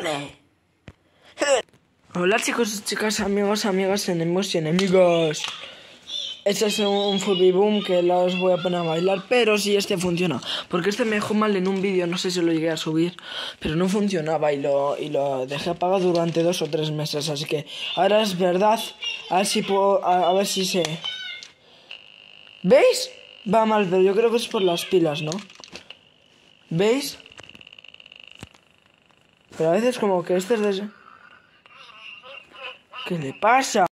Hola chicos, chicas, amigos, amigas, enemigos y enemigas. Este es un Furby Boom que los voy a poner a bailar, pero sí este funciona. Porque este me dejó mal en un vídeo, no sé si lo llegué a subir, pero no funcionaba y lo dejé apagado durante 2 o 3 meses. Así que ahora es verdad, a ver si puedo, a ver si se... ¿Veis? Va mal, pero yo creo que es por las pilas, ¿no? ¿Veis? Pero a veces como que este es de... ¿Qué le pasa?